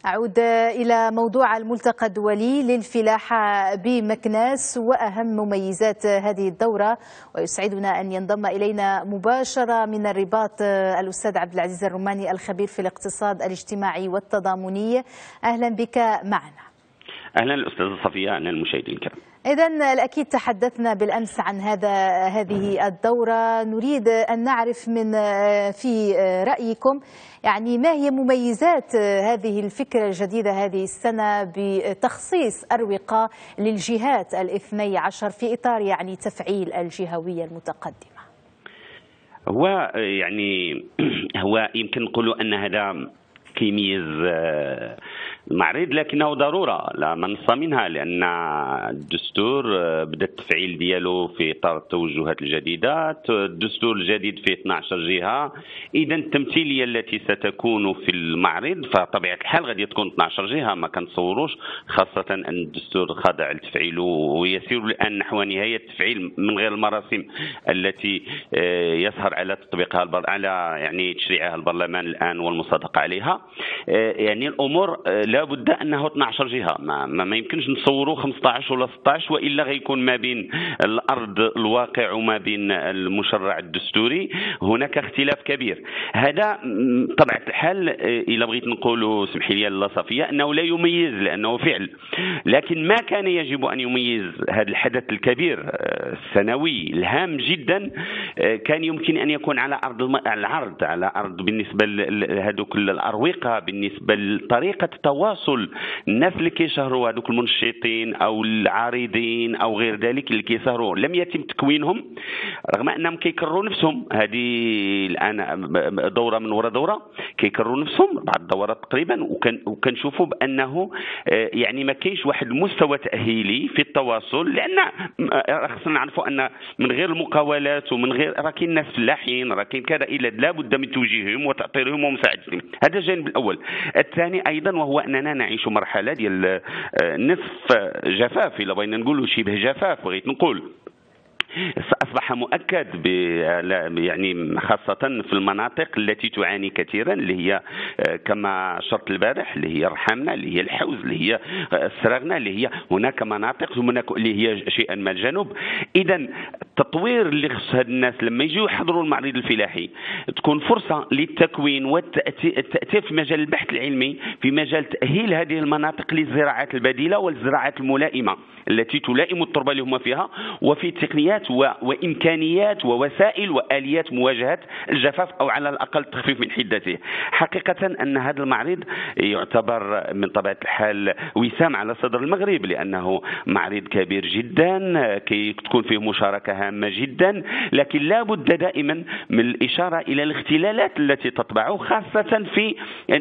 أعود إلى موضوع الملتقى الدولي للفلاحة بمكناس وأهم مميزات هذه الدورة، ويسعدنا أن ينضم إلينا مباشرة من الرباط الأستاذ عبد العزيز الرماني الخبير في الاقتصاد الاجتماعي والتضامني. أهلا بك معنا. أهلا الأستاذة صفية، أهلا المشاهدين الكرام. إذن الأكيد تحدثنا بالأمس عن هذه الدورة، نريد أن نعرف في رأيكم يعني ما هي مميزات هذه الفكرة الجديدة هذه السنة بتخصيص أروقة للجهات الاثني عشر في إطار يعني تفعيل الجهوية المتقدمة. هو يمكن نقولوا أن هذا كيميز معرض، لكنه ضرورة لا منص منها، لأن الدستور بدأ التفعيل ديالو في إطار التوجهات الجديدة. الدستور الجديد فيه 12 جهة، إذا التمثيلية التي ستكون في المعرض فطبيعة الحال غادي تكون 12 جهة. ما كنتصوروش، خاصة أن الدستور خاضع للتفعيل ويسير الآن نحو نهاية التفعيل من غير المراسم التي يسهر على تطبيقها على تشريعها البرلمان الآن والمصادقة عليها. الأمور لابد أنه 12 جهة، ما يمكنش نصوروا 15 ولا 16، وإلا غيكون ما بين الأرض الواقع وما بين المشرع الدستوري هناك اختلاف كبير. هذا طبعا الحال إلا بغيت نقولوا سمحي لي الله صفية أنه لا يميز لأنه فعل، لكن ما كان يجب أن يميز هذا الحدث الكبير السنوي الهام جدا كان يمكن أن يكون على أرض بالنسبة لهذوك الأروقة، بالنسبة لطريقة تواصل الناس اللي كيشهروا، هذوك المنشطين او العارضين او غير ذلك اللي كيسهروا لم يتم تكوينهم رغم انهم كيكرروا نفسهم. هذه الان دوره من وراء دوره كيكرروا نفسهم بعض الدورات تقريبا، وكنشوفوا بانه ما كاينش واحد المستوى تاهيلي في التواصل، لان خصنا نعرفوا ان من غير المقاولات ومن غير راه كاين ناس فلاحين، راه كاين كذا، الا لابد من توجيههم وتاطيرهم ومساعدتهم. هذا الجانب الاول. الثاني ايضا وهو اننا نعيش مرحله ديال نصف جفاف، الا بغينا نقولوا شبه جفاف بغيت نقول. أصبح مؤكد خاصة في المناطق التي تعاني كثيرا، اللي هي كما شرط البارح، اللي هي رحامنا، اللي هي الحوز، اللي هي السراغنا، اللي هي هناك مناطق اللي هي شيئا ما الجنوب. إذا التطوير اللي خص هاد الناس لما يجوا يحضروا المعرض الفلاحي تكون فرصة للتكوين والتأثير في مجال البحث العلمي، في مجال تأهيل هذه المناطق للزراعات البديلة والزراعات الملائمة التي تلائم التربة اللي هم فيها، وفي تقنيات وإمكانيات ووسائل وآليات مواجهة الجفاف أو على الأقل التخفيف من حدته. حقيقة أن هذا المعرض يعتبر من طبيعة الحال وسام على صدر المغرب، لأنه معرض كبير جدا كي تكون فيه مشاركة هامة جدا، لكن لا بد دائما من الإشارة إلى الاختلالات التي تطبع، خاصة في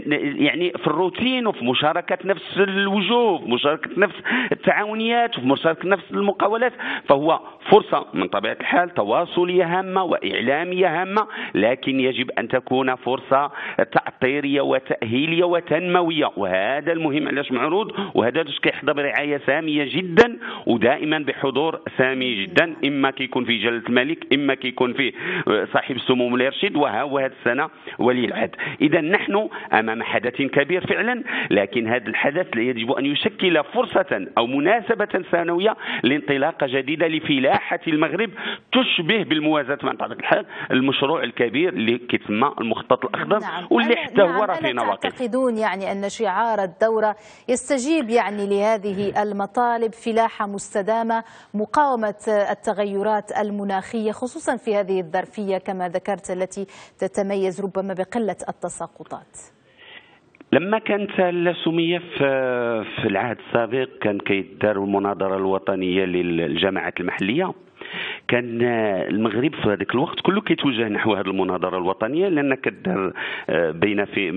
في الروتين وفي مشاركة نفس الوجوه، في مشاركة نفس التعاونيات وفي مشاركة نفس المقاولات. فهو فرصة من طبيعة الحال تواصلية هامة وإعلامية هامة، لكن يجب أن تكون فرصة تأطيرية وتأهيلية وتنموية، وهذا المهم علاش معروض، وهذا كيحظى برعاية سامية جدا ودائما بحضور سامي جدا، إما كيكون في جلالة الملك، إما كيكون في صاحب السمو مولاي رشيد، وهو هذه السنة ولي العهد. إذا نحن أمام حدث كبير فعلا، لكن هذا الحدث يجب أن يشكل فرصة أو مناسبة سنوية لانطلاقة جديدة لفلاحة المغرب تشبه بالموازاة مع طبيعة الحال المشروع الكبير اللي كيتسمى المخطط الأخضر. نعم. واللي حتى هو راه فيه نواقص. تعتقدون أن شعار الدورة يستجيب لهذه المطالب، فلاحة مستدامة، مقاومة التغيرات المناخية خصوصا في هذه الظرفية كما ذكرت التي تتميز ربما بقلة التساقطات؟ لما كانت السمية في العهد السابق كان كيدار المناظرة الوطنية للجامعات المحلية، كان المغرب في هذاك الوقت كله كيتوجه نحو هذه المناظرة الوطنية، لأن كدار بين في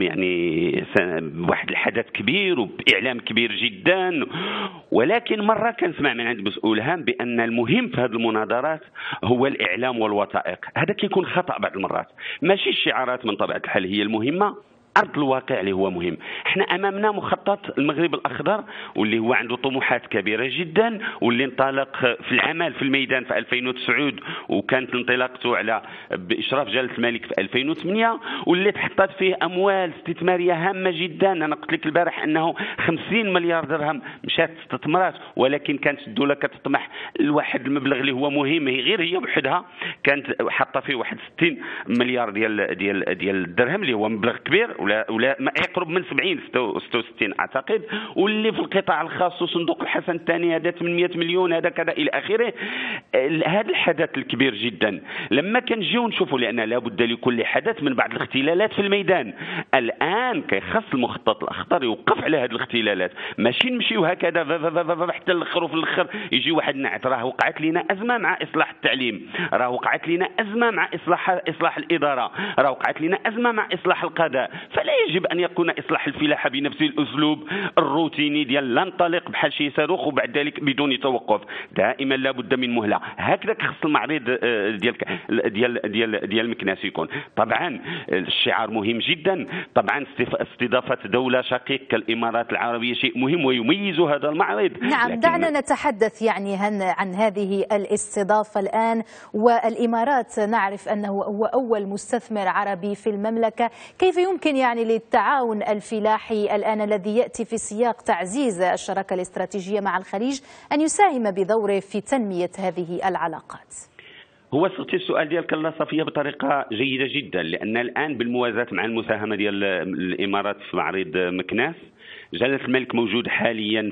واحد الحدث كبير وبإعلام كبير جدا. ولكن مرة كنسمع من عند مسؤول هام بأن المهم في هذه المناظرات هو الإعلام والوثائق. هذا كيكون خطأ بعض المرات، ماشي الشعارات من طبيعة الحال هي المهمة، أرض الواقع اللي هو مهم. احنا أمامنا مخطط المغرب الأخضر واللي هو عنده طموحات كبيرة جدا، واللي انطلق في العمل في الميدان في 2009 وكانت انطلاقته على بإشراف جلالة الملك في 2008، واللي تحطت فيه أموال استثمارية هامة جدا. أنا قلت لك البارح أنه 50 مليار درهم مشات استثمارات، ولكن كانت الدولة كتطمح لواحد المبلغ اللي هو مهم. غير هي بحدها كانت حاطة فيه واحد 60 مليار ديال الدرهم اللي هو مبلغ كبير، ولا ما يقرب من 70 66 اعتقد، واللي في القطاع الخاص وصندوق الحسن الثاني هذا 800 مليون هذا كذا الى اخره. هذا الحدث الكبير جدا لما كنجيو نشوفوا، لان لابد لكل حدث من بعض الاختلالات في الميدان. الان كيخص المخطط الاخضر يوقف على هذه الاختلالات، ماشي نمشيو هكذا حتى الاخر، وفي الاخر يجي واحد نعت. راه وقعت لنا ازمه مع اصلاح التعليم، راه وقعت لنا ازمه مع اصلاح الاداره، راه وقعت لنا ازمه مع اصلاح القضاء. فلا يجب ان يكون اصلاح الفلاحه بنفس الاسلوب الروتيني ديال ننطلق بحال شي صاروخ وبعد ذلك بدون توقف. دائما لابد من مهله. هكذا خص المعرض ديال مكناس يكون. طبعا الشعار مهم جدا، طبعا استضافه دوله شقيق كالامارات العربيه شيء مهم ويميز هذا المعرض. نعم، دعنا نتحدث يعني عن هذه الاستضافه الان. والامارات نعرف انه هو اول مستثمر عربي في المملكه، كيف يمكن يعني للتعاون الفلاحي الآن الذي يأتي في سياق تعزيز الشراكة الاستراتيجية مع الخليج أن يساهم بدوره في تنمية هذه العلاقات؟ هو صوتي السؤال ديالك الله صفيه بطريقه جيده جدا، لان الان بالموازاه مع المساهمه ديال الامارات في معرض مكناس، جلالة الملك موجود حاليا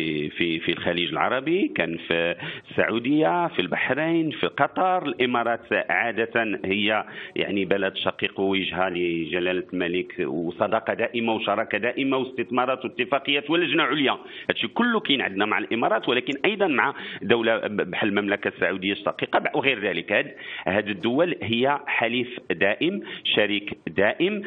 في الخليج العربي، كان في السعودية، في البحرين، في قطر. الإمارات عادة هي يعني بلد شقيق ووجهة لجلالة الملك، وصداقة دائمة وشراكة دائمة واستثمارات واتفاقيات ولجنة عليا. هادشي كله كاين عندنا مع الإمارات، ولكن أيضا مع دولة بحال المملكة السعودية الشقيقة وغير ذلك. هذه الدول هي حليف دائم، شريك دائم.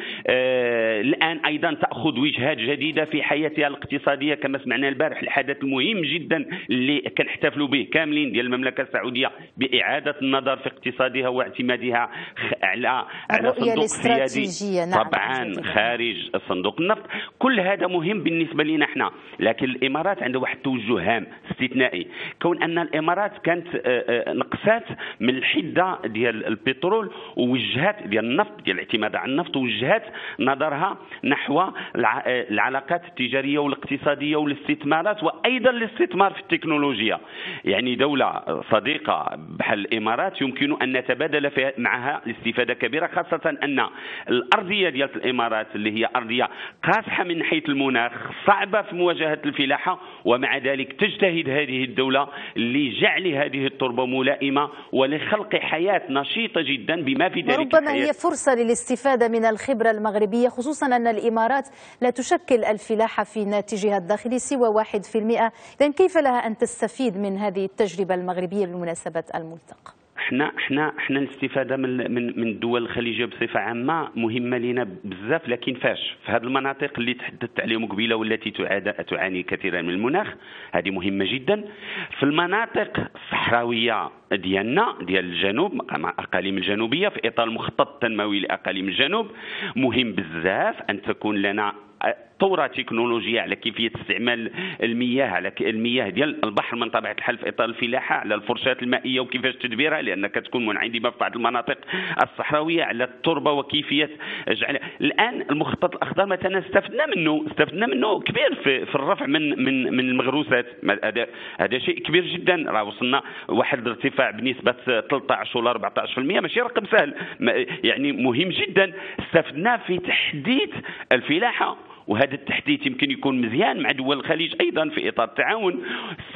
الآن أيضا تأخذ وجهات جديدة في حياتها الاقتصادية كما سمعنا البارح. الحدث المهم جدا اللي كنحتفلوا به كاملين ديال المملكة السعودية بإعادة النظر في اقتصادها واعتمادها على صندوق قيادي، نعم، طبعا خارج صندوق النفط. كل هذا مهم بالنسبة لنا احنا، لكن الإمارات عندها واحد توجه هام استثنائي، كون أن الإمارات كانت نقصات من الحدة ديال البترول ووجهات ديال النفط، ديال الاعتماد على النفط، ووجهات نظرها نحو العلاقات التجارية والاقتصادية والاستثمارات، وأيضا الاستثمار في التكنولوجيا. يعني دولة صديقة بحال الإمارات يمكن أن نتبادل معها الاستفادة كبيرة، خاصة أن الأرضية ديال الإمارات اللي هي أرضية قاصحة من حيث المناخ، صعبة في مواجهة الفلاحة، ومع ذلك تجتهد هذه الدولة لجعل هذه التربة ملائمة ولخلق حياة نشيطة جدا بما في ذلك. وربما هي فرصة للاستفادة من الخبرة المغربية، خصوصا أن الإمارات لا تشكل الفلاحة في ناتجها الداخلي سوى 1%. إذن كيف لها أن تستفيد من هذه التجربة المغربية بمناسبة الملتقى؟ احنا الاستفاده من الدول الخليجيه بصفه عامه مهمه لنا بزاف، لكن فاش في هذه المناطق اللي تحدثت عليهم قبيله والتي تعاني كثيرا من المناخ، هذه مهمه جدا. في المناطق الصحراويه ديالنا ديال الجنوب، اقاليم الجنوبيه، في اطار المخطط التنموي لاقاليم الجنوب، مهم بزاف ان تكون لنا ثورة تكنولوجية على كيفية استعمال المياه، على المياه ديال البحر من طبيعة الحال في إطار الفلاحة، على الفرشات المائية وكيفاش تدبيرها، لأنها كتكون منعدمة في بعض المناطق الصحراوية، على التربة وكيفية جعلها. الآن المخطط الأخضر مثلا استفدنا منه كبير في الرفع من المغروسات. هذا شيء كبير جدا، راه وصلنا واحد الارتفاع بنسبة 13 ولا 14%، ماشي رقم سهل، يعني مهم جدا. استفدنا في تحديث الفلاحة، وهذا التحديث يمكن يكون مزيان مع دول الخليج ايضا في اطار التعاون.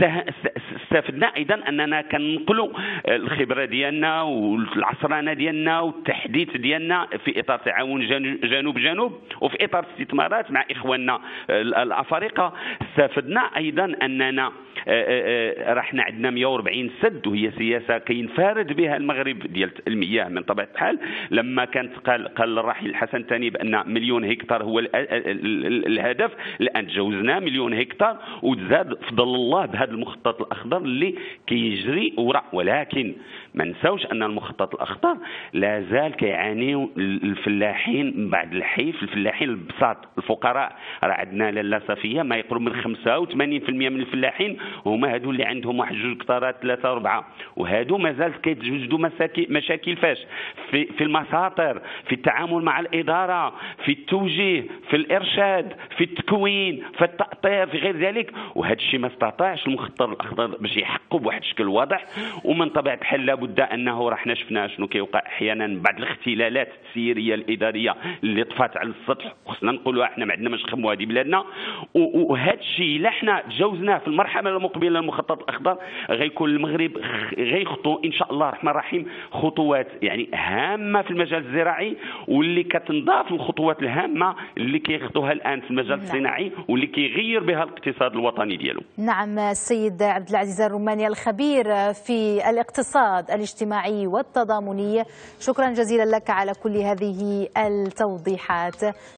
استفدنا ايضا اننا كننقلوا الخبره ديالنا والعصرانه ديالنا والتحديث ديالنا في اطار تعاون جنوب وفي اطار استثمارات مع اخواننا الافارقه. استفدنا ايضا اننا رحنا عندنا 140 سد، وهي سياسه كينفرد بها المغرب ديال المياه من طبيعه الحال. لما كانت قال الراحل الحسن الثاني بان مليون هكتار هو الهدف، الان تجاوزنا مليون هكتار وتزاد فضل الله بهذا المخطط الاخضر اللي كيجري وراء. ولكن ما نساوش ان المخطط الاخضر لا زال كيعانيوا الفلاحين من بعد الحيف، الفلاحين البساط الفقراء. راه عندنا لاله صفيه ما يقرب من 85% من الفلاحين هما هادو اللي عندهم واحد 2 كتارات 3 4، وهادو مازال كيتوجدوا مشاكل فاش في المساطر، في التعامل مع الاداره، في التوجيه، في الارشاد، في التكوين، في التأطير، في غير ذلك. وهذا الشيء ما استطاعش المخطط الاخضر باش يحقق بواحد الشكل واضح. ومن طبيعه الحال لابد انه راه حنا شفنا شنو كيوقع احيانا بعض الاختلالات التسييريه الاداريه اللي طفات على السطح، خصنا نقولوا احنا ما عندنا ما نخموا هذه بلادنا. وهذا الشيء الا حنا تجاوزناه في المرحله المقبله للمخطط الاخضر غيكون المغرب غيخطو ان شاء الله الرحمن الرحيم خطوات يعني هامه في المجال الزراعي، واللي كتنضاف للخطوات الهامه اللي كياخذوها الان في المجال الصناعي واللي كيغير بها الاقتصاد الوطني ديالو. نعم السيد عبد العزيز الروماني الخبير في الاقتصاد الاجتماعي والتضامني، شكرا جزيلا لك على كل هذه التوضيحات.